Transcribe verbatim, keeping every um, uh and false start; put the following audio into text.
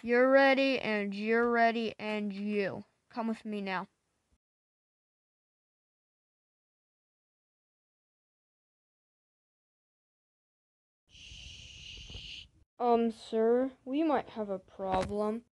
You're ready, and you're ready, and you. Come with me now. Um, sir, we might have a problem.